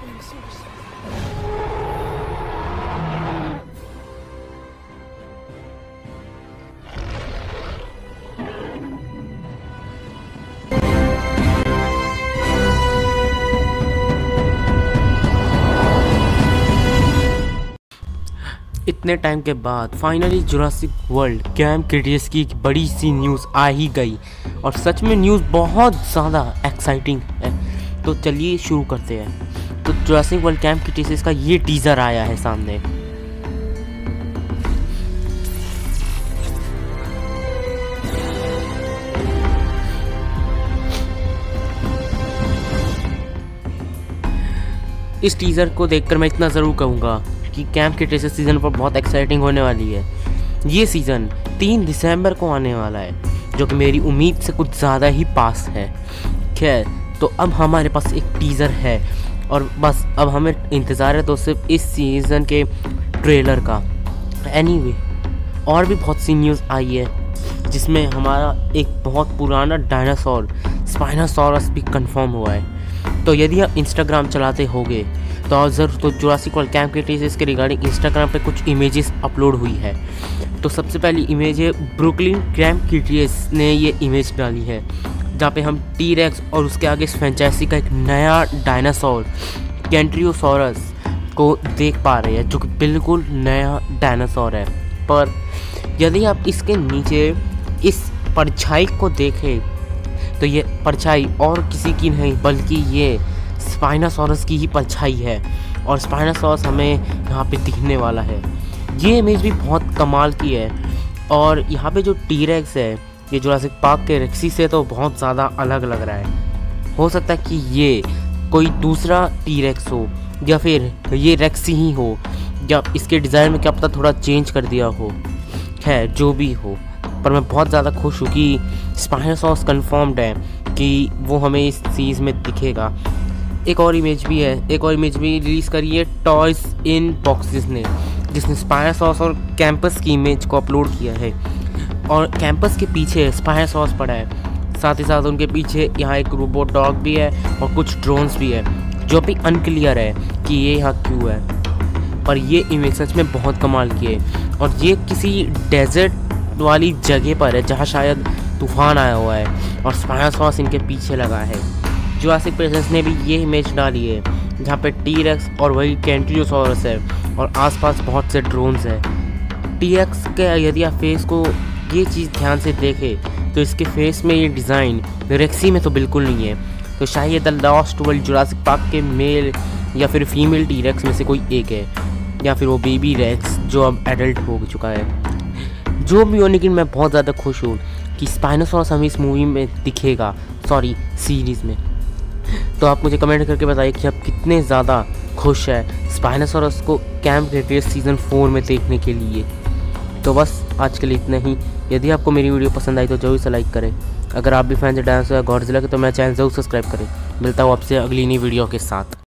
इतने टाइम के बाद finally Jurassic World Camp Cretaceous की एक बड़ी सी न्यूज़ आ ही गई और सच में न्यूज़ बहुत ज़्यादा एक्साइटिंग है। तो चलिए शुरू करते हैं। तो जुरासिक वर्ल्ड कैंप क्रिटेशियस का ये टीज़र आया है सामने। इस टीज़र को देखकर मैं इतना ज़रूर कहूँगा कि कैंप क्रिटेशियस सीज़न पर बहुत एक्साइटिंग होने वाली है। ये सीज़न 3 दिसंबर को आने वाला है, जो कि मेरी उम्मीद से कुछ ज़्यादा ही पास है। खैर, तो अब हमारे पास एक टीज़र है और बस अब हमें इंतज़ार है तो सिर्फ इस सीज़न के ट्रेलर का। एनीवे, और भी बहुत सी न्यूज़ आई है जिसमें हमारा एक बहुत पुराना डायनासोर स्पाइनोसॉरस भी कंफर्म हुआ है। तो यदि आप इंस्टाग्राम चलाते होगे तो आप ज़रूर तो जुरासिक वर्ल्ड कैंप क्रिटेशियस के रिगार्डिंग इंस्टाग्राम पे कुछ इमेजेस अपलोड हुई है। तो सबसे पहली इमेज है ब्रुकलिन कैंप क्रिटेशियस ने ये इमेज डाली है, जहाँ पे हम टी-रेक्स और उसके आगे फ्रेंचाइजी का एक नया डायनासोर कैंट्रियोसॉरस को देख पा रहे हैं, जो कि बिल्कुल नया डायनासोर है। पर यदि आप इसके नीचे इस परछाई को देखें तो ये परछाई और किसी की नहीं बल्कि ये स्पाइनोसॉरस की ही परछाई है और स्पाइनोसॉरस हमें यहाँ पे दिखने वाला है। ये इमेज भी बहुत कमाल की है और यहाँ पे जो टी-रेक्स है ये जुरासिक पार्क के रेक्सी से तो बहुत ज़्यादा अलग लग रहा है। हो सकता है कि ये कोई दूसरा टी-रेक्स हो या फिर ये रेक्सी ही हो या इसके डिज़ाइन में क्या पता थोड़ा चेंज कर दिया हो। खैर, जो भी हो, पर मैं बहुत ज़्यादा खुश हूँ कि स्पाइनोसॉरस कंफर्म्ड है कि वो हमें इस सीरीज़ में दिखेगा। एक और इमेज भी रिलीज़ करी है टॉयज इन बॉक्सेस ने, जिसने स्पाइनोसॉरस और कैंपस की इमेज को अपलोड किया है और कैंपस के पीछे स्पाइनोसॉरस पड़ा है। साथ ही साथ उनके पीछे यहाँ एक रोबोट डॉग भी है और कुछ ड्रोन्स भी है, जो भी अनक्लियर है कि ये यहाँ क्यों है। पर ये इमेज सच में बहुत कमाल की है और ये किसी डेजर्ट वाली जगह पर है जहाँ शायद तूफान आया हुआ है और स्पाइनोसॉरस इनके पीछे लगा है। जुरासिक प्रेजेंस ने भी ये इमेज डाली है जहाँ पे टी-रेक्स और वही कैंट्रियोसॉरस है और आसपास बहुत से ड्रोन्स हैं। टी-रेक्स के यदि आप फेस को ये चीज़ ध्यान से देखें तो इसके फेस में ये डिज़ाइन रेक्सी में तो बिल्कुल नहीं है। तो शायद the last world Jurassic Park के मेल या फिर फीमेल टी-रेक्स में से कोई एक है या फिर वो बेबी रेक्स जो अब एडल्ट हो चुका है। जो भी हो, लेकिन मैं बहुत ज़्यादा खुश हूँ कि स्पाइनोसॉरस हमें इस मूवी में दिखेगा, सीरीज़ में। तो आप मुझे कमेंट करके बताइए कि आप कितने ज़्यादा खुश हैं स्पाइनोसॉरस को कैंप क्रिटेशियस सीज़न 4 में देखने के लिए। तो बस आज के लिए इतना ही। यदि आपको मेरी वीडियो पसंद आई तो जरूर से लाइक करें। अगर आप भी फैन से डायनासोर या गॉडजिला के तो मेरा चैनल जरूर सब्सक्राइब करें। मिलता हूँ आपसे अगली नई वीडियो के साथ।